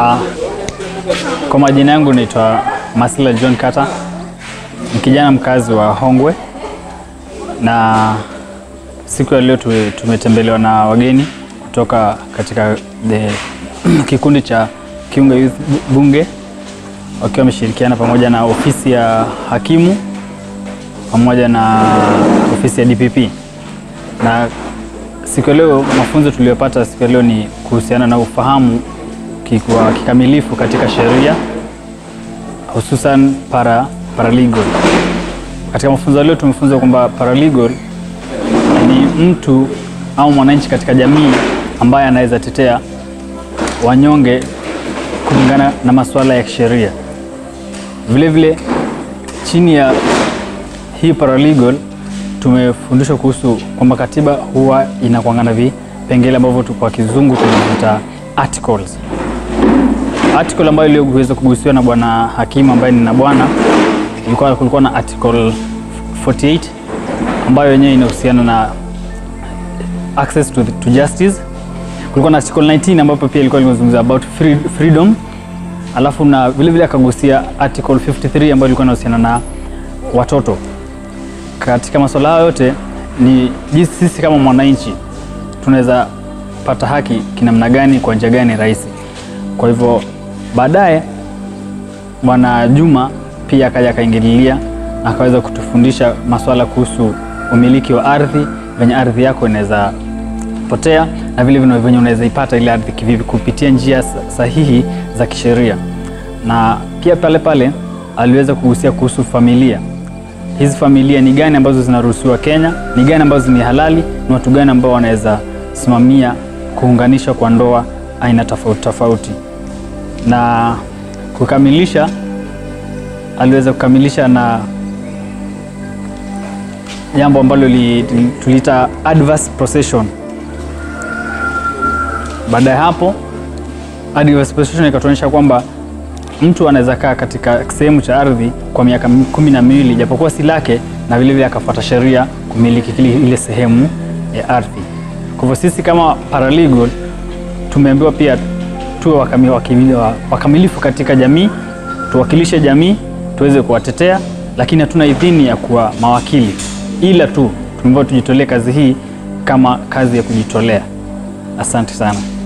Kwa majina yangu naitwa Masila John Kata, ni kijana mkazi wa Hongwe, na siku ya leo tumetembelewa na wageni kutoka katika kikundi cha Kiunga Youth Bunge, wakiwa wameshirikiana pamoja na ofisi ya hakimu pamoja na ofisi ya DPP. Na siku ya leo mafunzo tuliyopata siku ya leo ni kuhusiana na ufahamu kikamilifu katika sheria, hususan paralegal. Katika mafunzo leo tumefunzwa kwamba paralegal ni mtu au mwananchi katika jamii ambaye anaweza tetea wanyonge kulingana na masuala ya kisheria. Vile vile chini ya hii paralegal tumefundishwa kuhusu kwamba katiba huwa inakuangana vipengele ambavyo kwa kizungu tunaita articles. Article ambayo iliweza kugusiwa na bwana hakimu ambaye ni na bwana, kulikuwa na article 48 ambayo yenyewe inahusiana na access to justice. Kulikuwa na article 19 ambapo pia ilikuwa inazungumzia about freedom. Alafu na vile vile akagusia article 53 ambayo ilikuwa inahusiana na watoto. Katika masuala hayo yote ni jinsi sisi kama mwananchi tunaweza pata haki kinamna gani, kwa njia gani rahisi. Kwa hivyo baadaye bwana Juma pia akaja kaingililia na akaweza kutufundisha masuala kuhusu umiliki wa ardhi, venye ardhi yako inaweza potea na vile vile venye unaweza ipata ile ardhi kivipi kupitia njia sahihi za kisheria. Na pia pale aliweza kugusia kuhusu familia. Hizi familia ni gani ambazo zinaruhusiwa Kenya, ni gani ambazo ni halali, ni watu gani ambao wanaweza simamia kuunganisha kwa ndoa aina tofauti. Na kukamilisha, aliweza kukamilisha na jambo ambalo tuliita adverse possession. Baada ya hapo adverse possession ikatuonyesha kwamba mtu anaweza kaa katika sehemu cha ardhi kwa miaka 12 japokuwa si lake, na vile vile akafuata sheria kumiliki ile sehemu ya ardhi. Kwa hivyo sisi kama paralegal tumeambiwa pia tuwe wakamilifu katika jamii, tuwakilishe jamii, tuweze kuwatetea, lakini hatuna idhini ya kuwa mawakili, ila tu tumeambiwa tujitolee kazi hii kama kazi ya kujitolea. Asante sana.